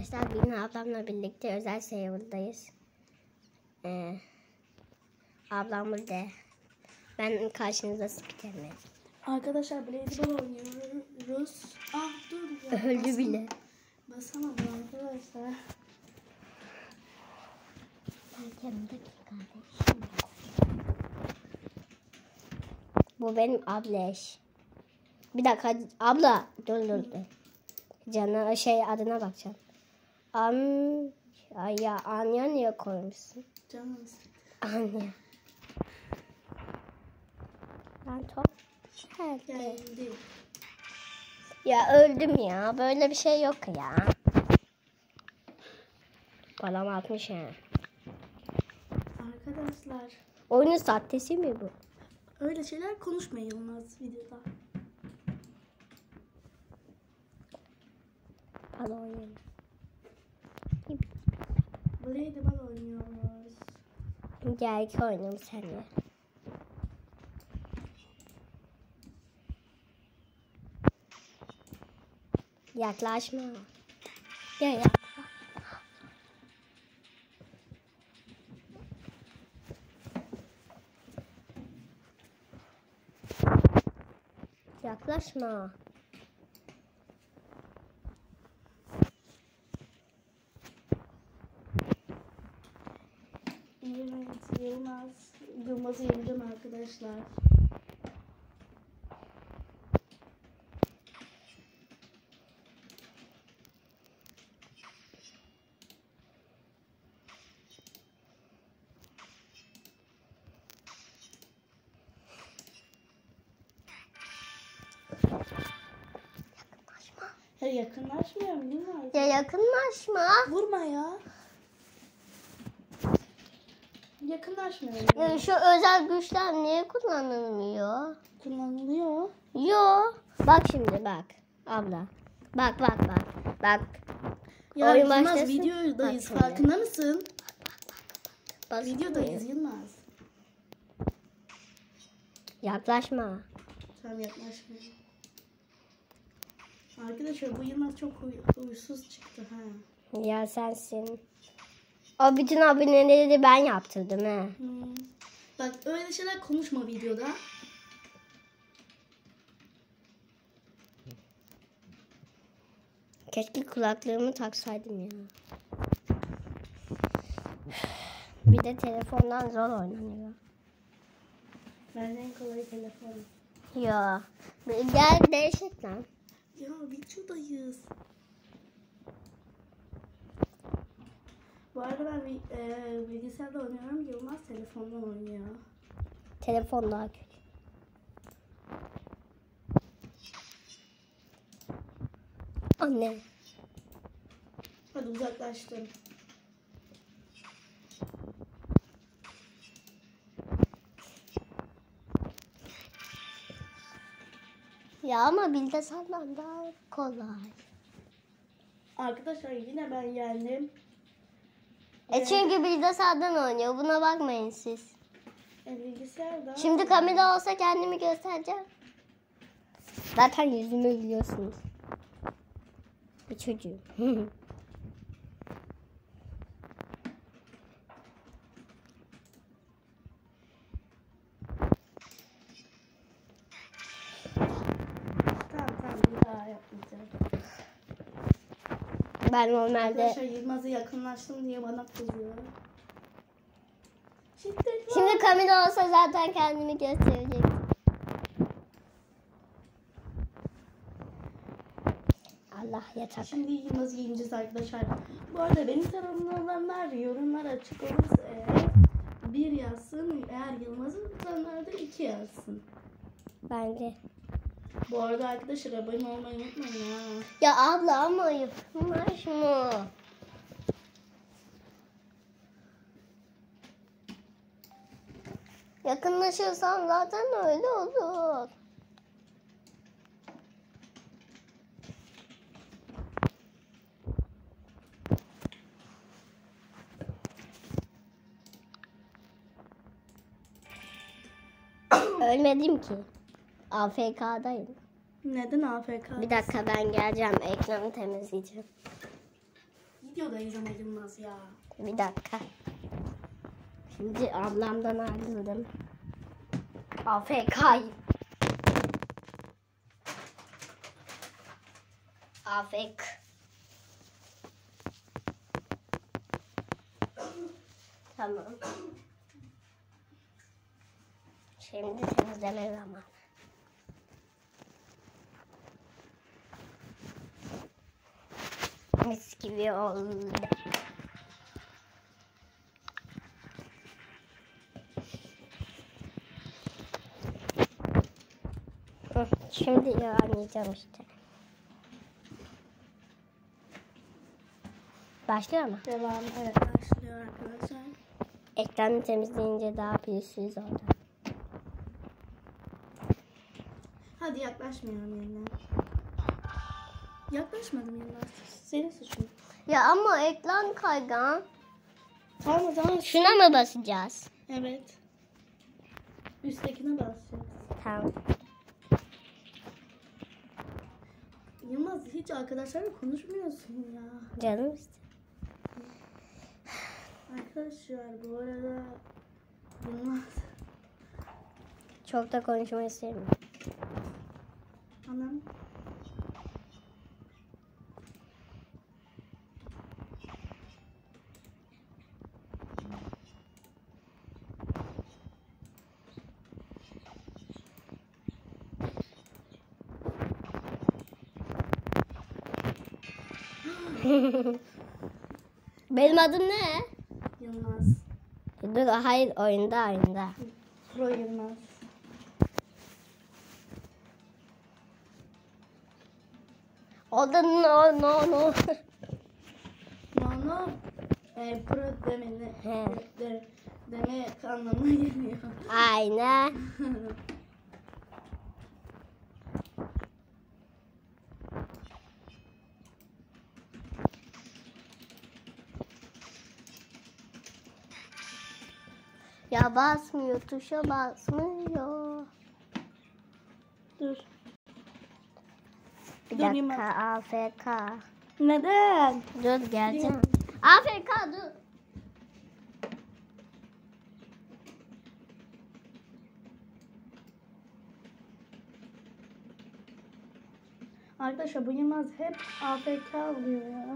Arkadaşlar bugün ablamla birlikte özel server'dayız. Ablam burada. Ben karşınızda spiker'im. Arkadaşlar Blade'ball oynuyoruz. Ah dur ya. Öldü bile. Basamadım arkadaşlar. Bu benim ableş. Bir dakika abla dur. Cana adına bakacağım. Anya niye koymuşsun? Canım. Anya. Ben top Geldi. Ya öldüm ya. Böyle bir şey yok ya. Param 60 ya. Arkadaşlar. Oyunun sahtesi mi bu? Öyle şeyler konuşmayılmaz videoda. Hadi oynayalım. Blade'ball oynuyoruz. Gel ki oynayalım seninle. Yaklaşma. Ya. Yaklaşma. Yılmaz'ı yeneceğim arkadaşlar. Ya yakınlaşmıyorum Yılmaz. Ya yakınlaşma. Vurma ya. Yakınlaşmıyorum. Ya şu özel güçler niye kullanılmıyor? Kullanılıyor. Yo. Bak şimdi bak. Abla. Bak. Ya Oyun Yılmaz başlasın. videodayız. Bak Farkında mısın? Bak Videodayız Yılmaz. Yaklaşma. Tamam yaklaşmıyorum. Arkadaşlar bu Yılmaz çok huysuz çıktı ha. Ya sensin. O bütün aboneleri ben yaptırdım he. Bak öyle şeyler konuşma videoda. Keşke kulaklığımı taksaydım ya. Bir de telefondan zor oynanıyor. Benden en kolay telefon. Ya. Gel değişik lan. Ya videodayız. Bu arada ben bilgisayarda oynuyorum. Yılmaz telefondan oynuyor. Telefon daha kötü. Anne. Hadi uzaklaştım. Ya ama bilgisayardan daha kolay. Arkadaşlar yine ben yendim. Çünkü bilgisayardan oynuyor. Buna bakmayın siz. Bilgisayarda. Şimdi kamera olsa kendimi göstereceğim. Zaten yüzümü biliyorsunuz. Bir çocuğum. Tamam bir daha yapmayacağım. Ben normalde... Arkadaşlar Yılmaz'a yakınlaştım diye bana kızıyor. Şiddet var. Şimdi kamera olsa zaten kendimi gösterecektim. Allah yatak. Şimdi Yılmaz'ı yeneceğiz arkadaşlar. Bu arada benim tarafımdan olanlar yorumlar açık olursa eğer 1 yazsın. Eğer Yılmaz'ın tutanlarda 2 yazsın. Bence. Bu arada arkadaşlar abone olmayı unutmayın ya. Ya abla ama yapılmaz mı? Yakınlaşırsan zaten öyle olur. Ölmedim ki. AFK'dayım. Neden AFK? Bir dakika ben geleceğim. Ekranı temizleyeceğim. videodayız ama Yılmaz ya. Bir dakika. Şimdi ablamdan ayrıldım. AFK'yim. AFK. Tamam. Şimdi temizleme zamanı. Mis gibi oldu. Şimdi yalanlayacağım işte. Başlıyor mu? Devam, evet başlıyor arkadaşlar. Ekranı temizleyince daha pürüzsüz oldu. Hadi yaklaşmayalım yeniden. Yaklaşmadım Yılmaz. Senin suçun. Ya ama ekran kaygan. Tamam o zaman. Şuna mı basacağız? Evet. Üsttekine basacağız. Tamam. Yılmaz hiç arkadaşlarla konuşmuyorsun ya. Canım işte. Arkadaşlar bu arada Yılmaz. Çok da konuşmayı sevmiyorum. Anam. Benim adım ne? Yılmaz. Dur, hayır, oyunda. Pro Yılmaz. O da no. No. Pro He. deme anlamına geliyor. Aynen. Ya basmıyor, tuşa basmıyor. Dur. Bir Dur, dakika, Yılmaz. AFK. Neden? Dur, geleceğim. AFK, dur. Arkadaşlar bu Yılmaz hep AFK oluyor ya.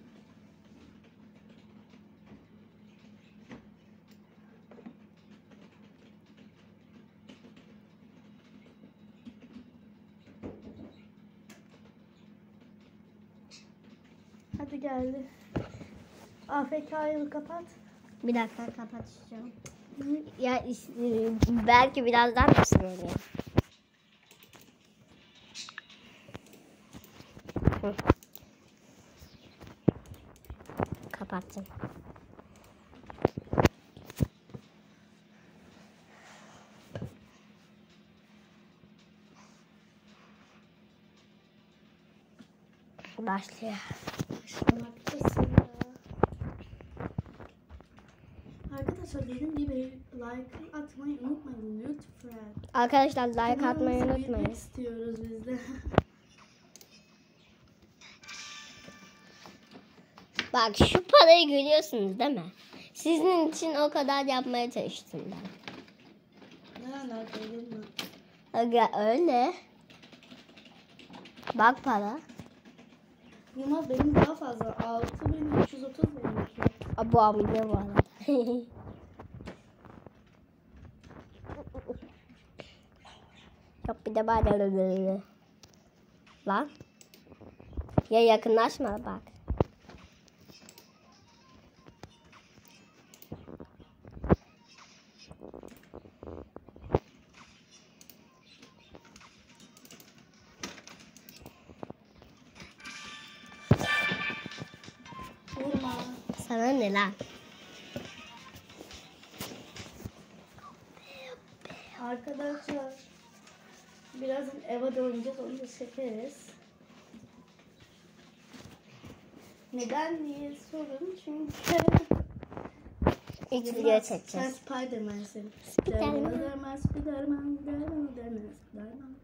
Hadi geldi. AFK'yı kapat. Bir dakika, kapatacağım. Ya belki birazdan da söyleyeyim. Kapattım. Başlıyor. Başlamaktasın ya. Arkadaşlar dediğim gibi like atmayı unutmayın lütfen. Arkadaşlar like atmayı Kanalımızı unutmayın. büyütmek istiyoruz biz de. Bak, şu parayı görüyorsunuz değil mi? Sizin için o kadar yapmaya çalıştım ben. Ne alaka değil mi? Öyle. Bak para. Yılmaz benim daha fazla. 6330 benimki. Bu abone bu arada. Yok, bir de böyle. Lan. Ya yakınlaşma bak. Vurma. Sana ne lan? Arkadaşlar birazdan eve döneceğiz, onu da çekeriz. Neden diye sorun çünkü İlk video sen çekeceğiz. Spiderman'sin. Spiderman. Spiderman.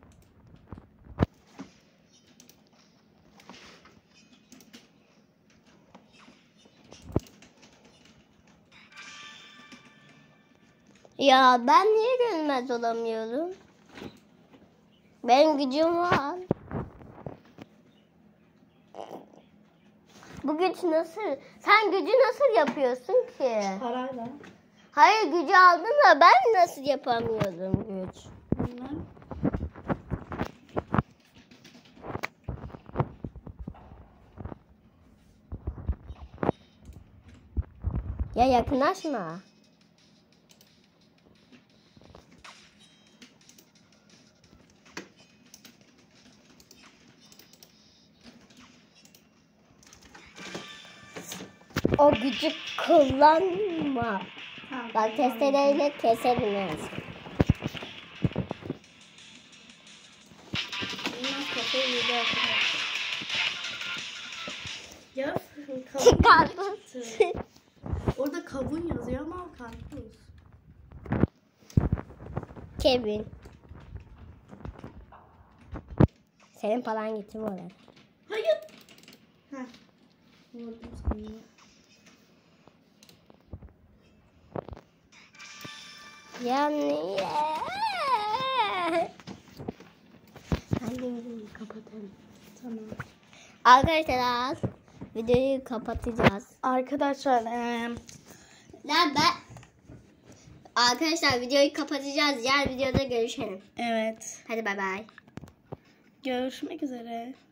Ya ben niye görünmez olamıyorum? Benim gücüm var. Bu güç nasıl? Sen gücü nasıl yapıyorsun ki? Parayla. Hayır gücü aldın da ben nasıl yapamıyorum güç? Bilmem. Ya yakınlaşma. O gücü kullanma. Tamam. Bak testereyle keserim yani. Bunlar kafayı yedi arkadaşlar. Ya kavun Karpuz. çıktı. Orada kavun yazıyor ama karpuz. Kevin. Senin paran gitti mi oraya? Hayır. Heh. Vurdum seni. Ya niye? Ben de videoyu kapatalım. Tamam. Arkadaşlar videoyu kapatacağız. Arkadaşlar Lan ben... Arkadaşlar videoyu kapatacağız. Diğer videoda görüşelim. evet. Hadi bay bay. Görüşmek üzere.